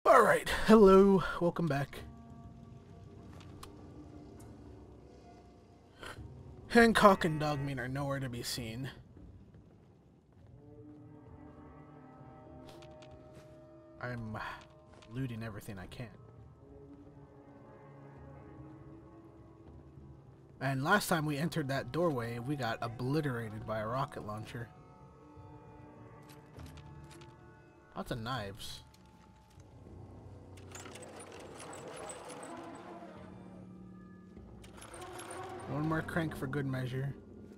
Alright, hello, welcome back. Hancock and Dogmeat are nowhere to be seen. I'm looting everything I can. And last time we entered that doorway, we got obliterated by a rocket launcher. Lots of knives. One more crank for good measure.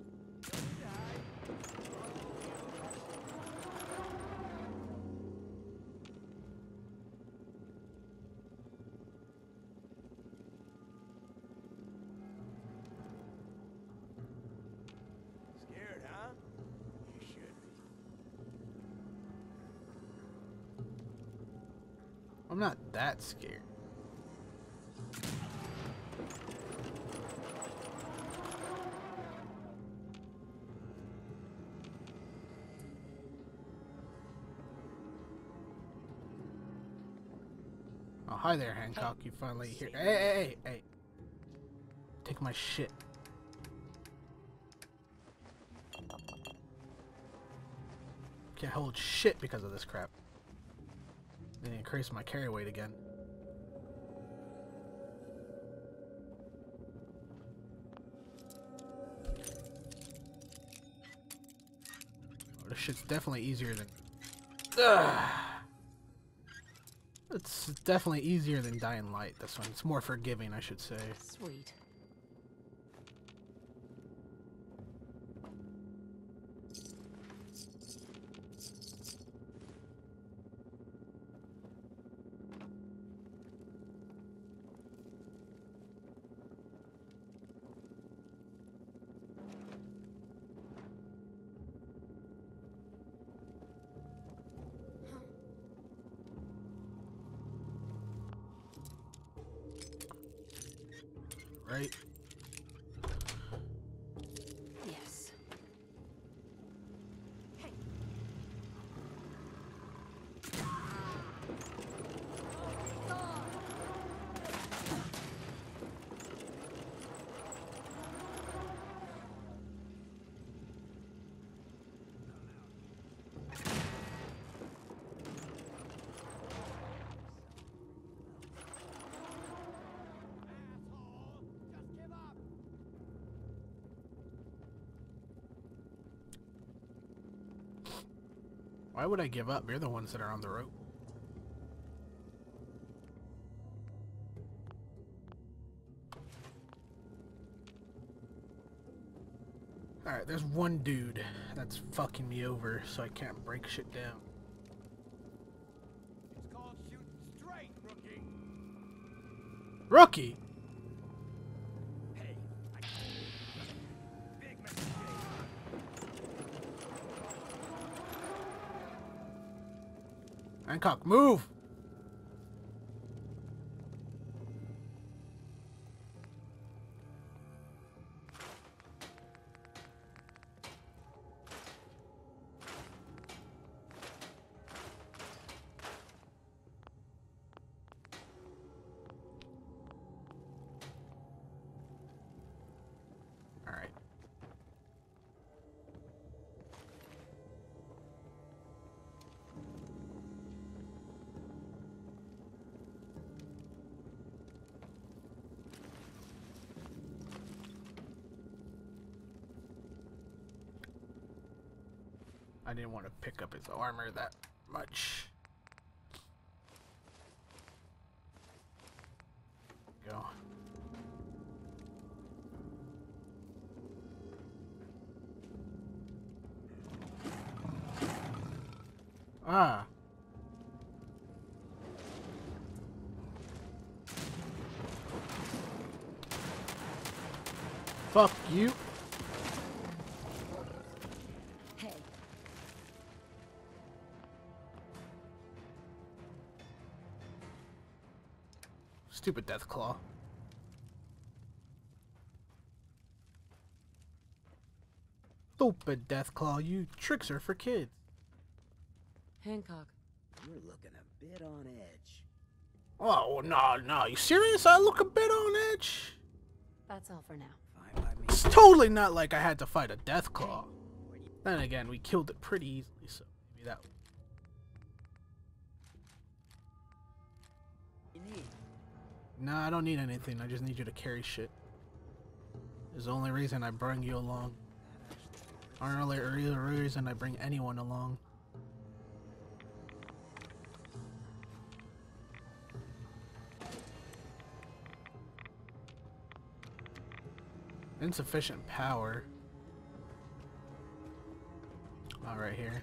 Scared, huh? You should be. I'm not that scared. Oh, hi there, Hancock. You finally here. Hey. Take my shit. Can't hold shit because of this crap. Then increase my carry weight again. Oh, this shit's definitely easier than... Ugh. It's definitely easier than Dying Light, this one. It's more forgiving, I should say. Sweet. Right? Yes. Hey. Why would I give up? You're the ones that are on the rope. Alright, there's one dude that's fucking me over, so I can't break shit down. It's called shooting straight, rookie. Rookie! Hey, big mistake. Hancock, move! Alright. I didn't want to pick up his armor that much. Go. Ah. Fuck you. Hey. Stupid Deathclaw. Stupid Deathclaw, you tricks are for kids. Hancock. You're looking a bit on edge. Oh, no, no. You serious? I look a bit on edge. That's all for now. Fine by me. It's totally not like I had to fight a death claw. Then again, we killed it pretty easily, so maybe that. You need. Nah, I don't need anything. I just need you to carry shit. Is the only reason I bring you along. Or only reason I bring anyone along. Insufficient power. Oh, right here.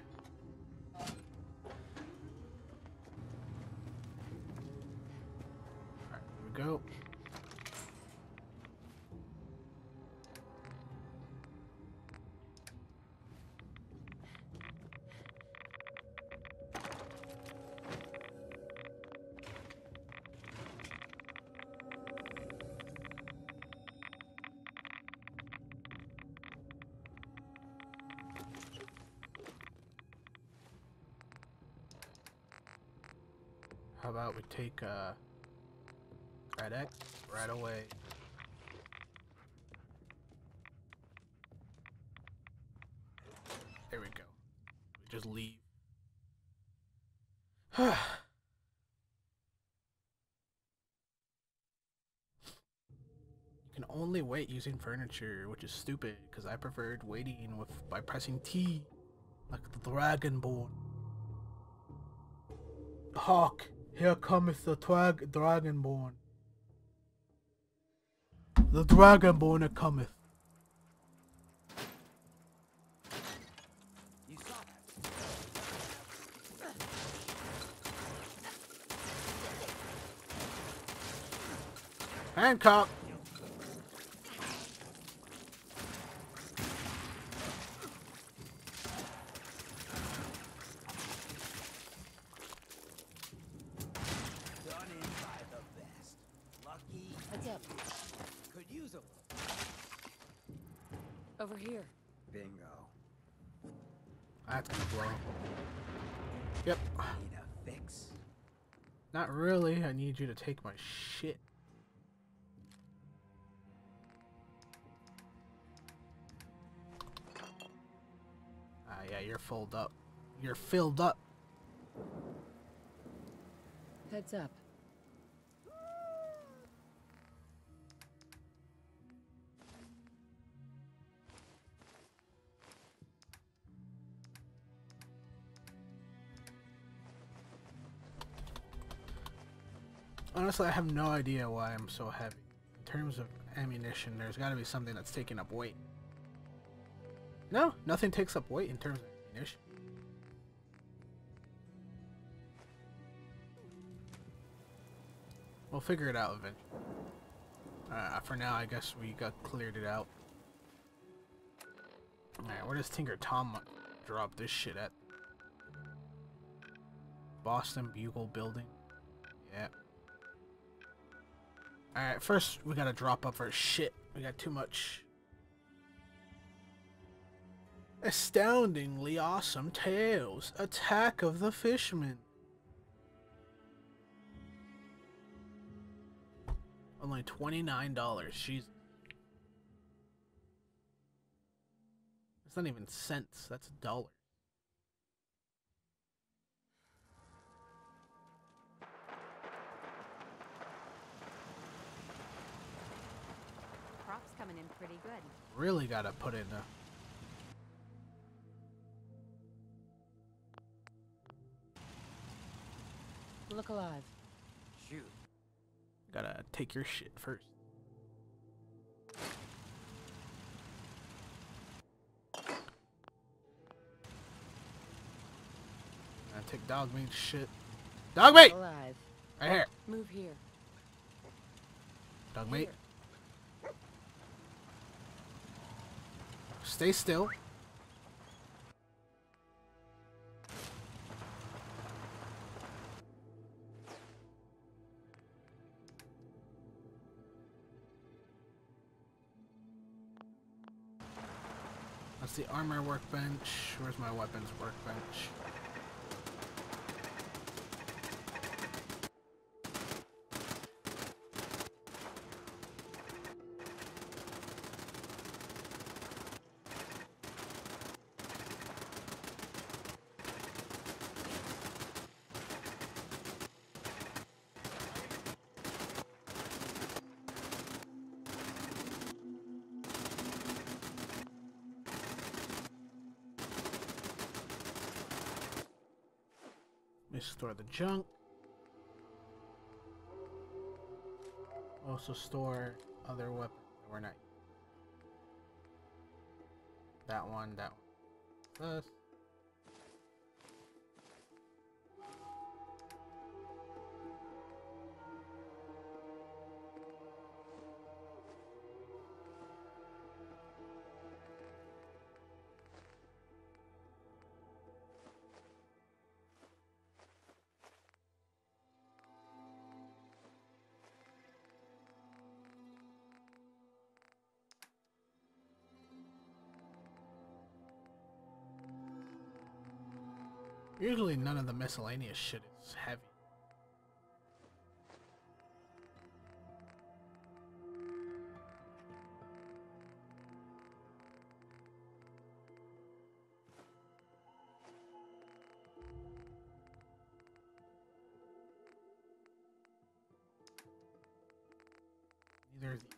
Alright, here we go. How about we take Red X right away. There we go. We just leave. You can only wait using furniture, which is stupid because I preferred waiting by pressing T, like the Dragonborn. Hawk. Here cometh the Dragonborn. The Dragonborn cometh. You saw that. Hancock. Done in by the best. Lucky. Heads up. Could use a little. Over here. Bingo. That's gonna blow. Yep. Need a fix. Not really. I need you to take my shit. Ah, yeah, you're filled up. You're filled up. Heads up. Honestly, I have no idea why I'm so heavy. In terms of ammunition, there's got to be something that's taking up weight. No, nothing takes up weight in terms of ammunition. We'll figure it out eventually. For now, I guess we got cleared it out. Alright, where does Tinker Tom drop this shit at? Boston Bugle Building. Yeah. Alright, first we gotta drop up our shit. We got too much. Astoundingly awesome tales. Attack of the Fishmen. Only $29. Jeez. That's not even cents. That's dollars. Crops coming in pretty good. Really gotta put in a... Look alive. Shoot. Gotta take your shit first. Gotta take dog meat shit. Dog meat! Alive. Right here. Move here. Dog meat. Here. Stay still. That's the armor workbench. Where's my weapons workbench? Let me store the junk. Also store other weapons that we're not. That one. This. Usually none of the miscellaneous shit is heavy. Neither is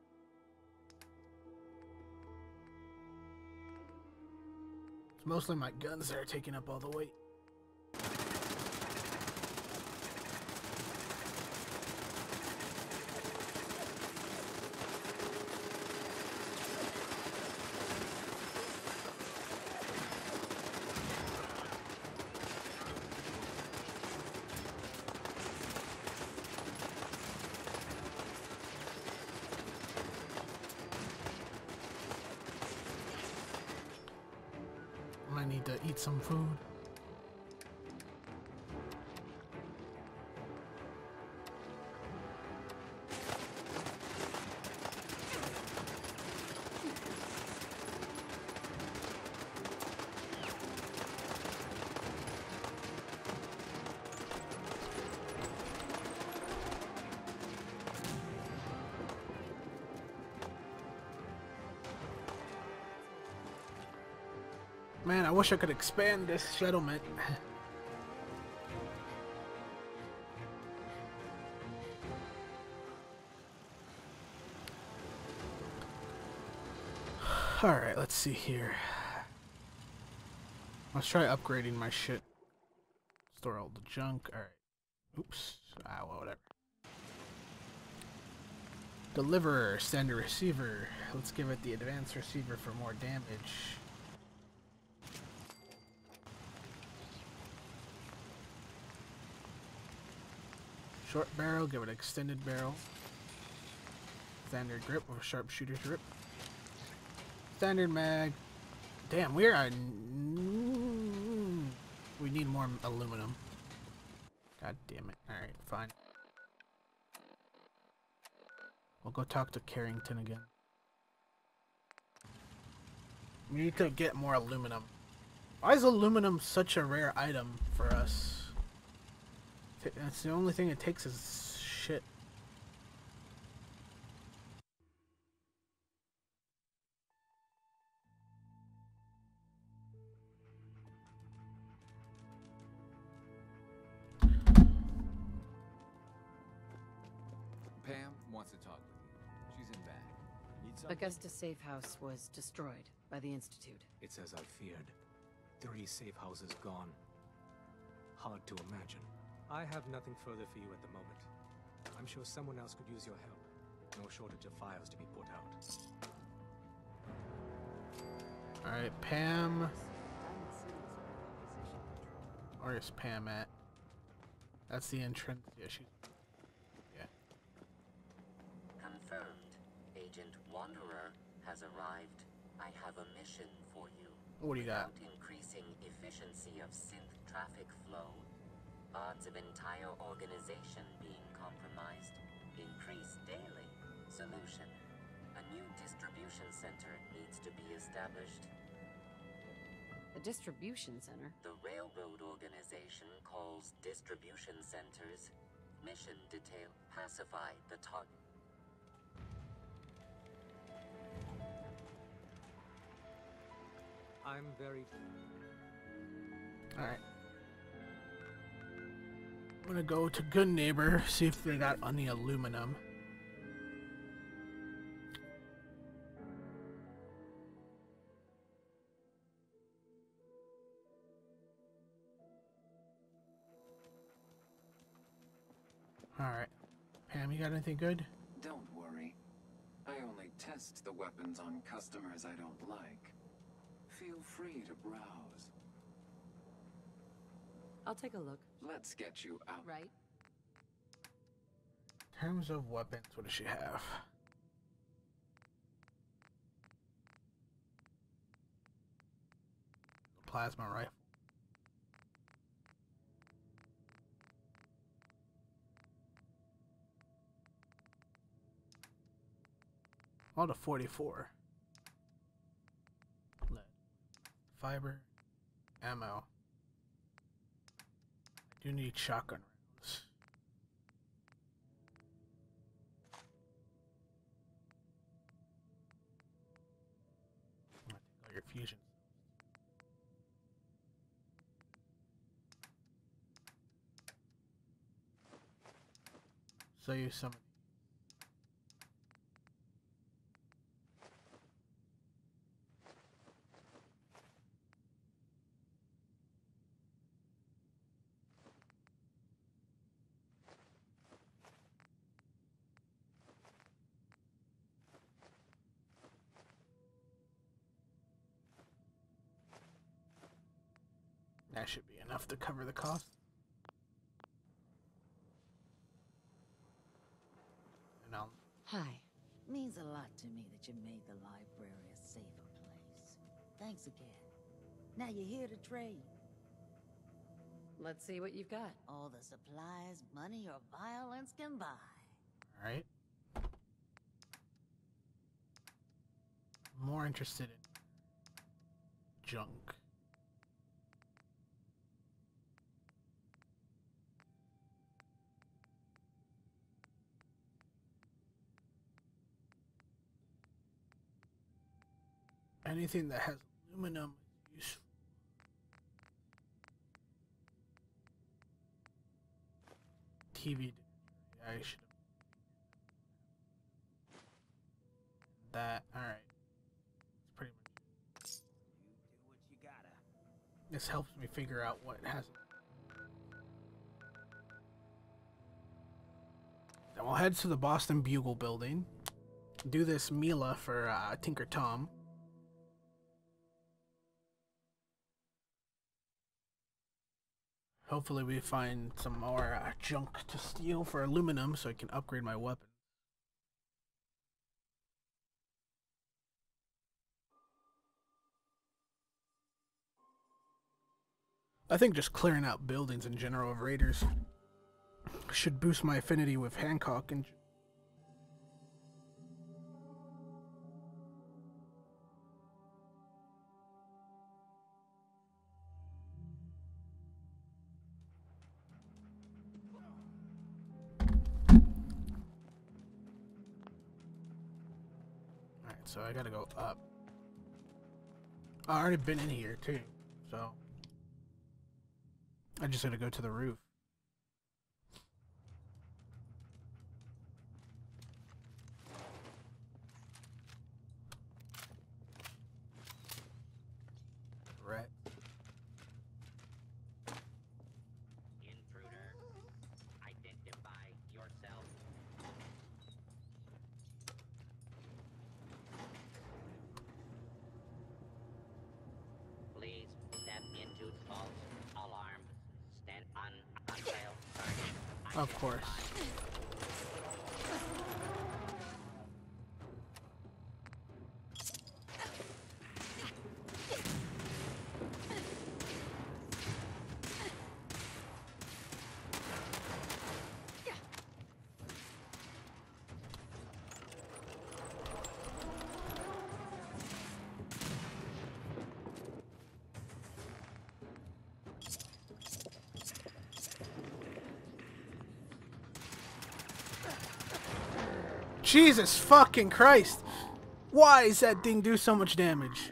it's mostly my guns that are taking up all the weight. I need to eat some food. Man, I wish I could expand this settlement. Alright, let's see here. Let's try upgrading my shit. Store all the junk. Alright. Oops. Well, whatever. Deliverer, standard receiver. Let's give it the advanced receiver for more damage. Short barrel, give it extended barrel. Standard grip with a sharpshooter's grip. Standard mag. Damn, we need more aluminum. God damn it. Alright, fine. We'll go talk to Carrington again. We need to get more aluminum. Why is aluminum such a rare item for us? That's the only thing it takes is shit. P.A.M. wants to talk with you. She's in bed. Need something? Augusta's safe house was destroyed by the Institute. It's as I feared. 3 safe houses gone. Hard to imagine. I have nothing further for you at the moment. I'm sure someone else could use your help. No shortage of fires to be put out. Alright, P.A.M. Where's P.A.M. at? That's the entrance. Yeah, she's... Yeah. Confirmed. Agent Wanderer has arrived. I have a mission for you. What do you got? Without increasing efficiency of synth traffic flow, odds of entire organization being compromised increase daily. Solution. A new distribution center needs to be established. A distribution center? The railroad organization calls distribution centers. Mission detail. Pacify the target. I'm very... Alright. I'm gonna go to Good Neighbor, see if they got any aluminum. Alright. Pam, you got anything good? Don't worry. I only test the weapons on customers I don't like. Feel free to browse. I'll take a look. Let's get you out. Right? In terms of weapons, what does she have? Plasma rifle. Oh, the 44. Lead. Fiber. Ammo. I do need shotgun rounds. I think all your fusion. So you some. That should be enough to cover the cost. And I'll... Hi. Means a lot to me that you made the library a safer place. Thanks again. Now you're here to trade. Let's see what you've got. All the supplies, money, or violence can buy. Alright. More interested in junk. Anything that has aluminum is useful. TV. I should have. That. Alright. That's pretty much. You do what you gotta. This helps me figure out what has. Then we'll head to the Boston Bugle building. Do this Mila for Tinker Tom. Hopefully we find some more junk to steal for aluminum so I can upgrade my weapon. I think just clearing out buildings in general of raiders should boost my affinity with Hancock and... So I gotta go up. I already been in here too, so I just gotta go to the roof. Right. Intruder, identify yourself. Please step into false alarm. Stand on trail target. Of course. Jesus fucking Christ! Why does that thing do so much damage?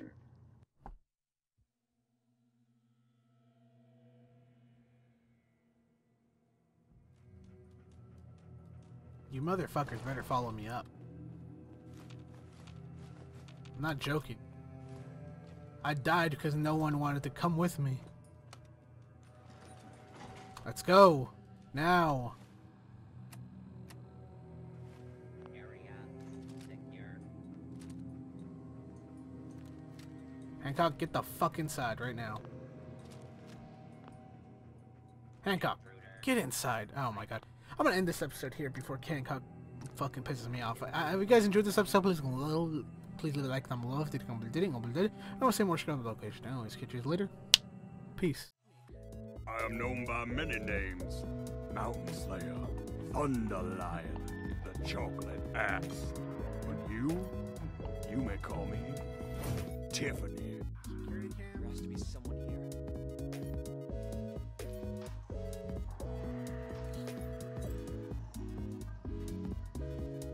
You motherfuckers better follow me up. I'm not joking. I died because no one wanted to come with me. Let's go. Now. Hancock, get the fuck inside right now. Hancock, get inside. Oh my god. I'm gonna end this episode here before Hancock fucking pisses me off. If you guys enjoyed this episode, please leave a like down below if you didn't. I want to say more shit on the location. Anyways, catch you later. Peace. I am known by many names. Mountain Slayer, Thunder Lion, the Chocolate Axe. But you may call me Tiffany. There has to be someone here.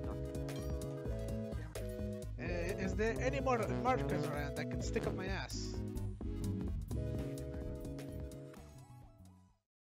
Is there any more markers around I can stick up my ass?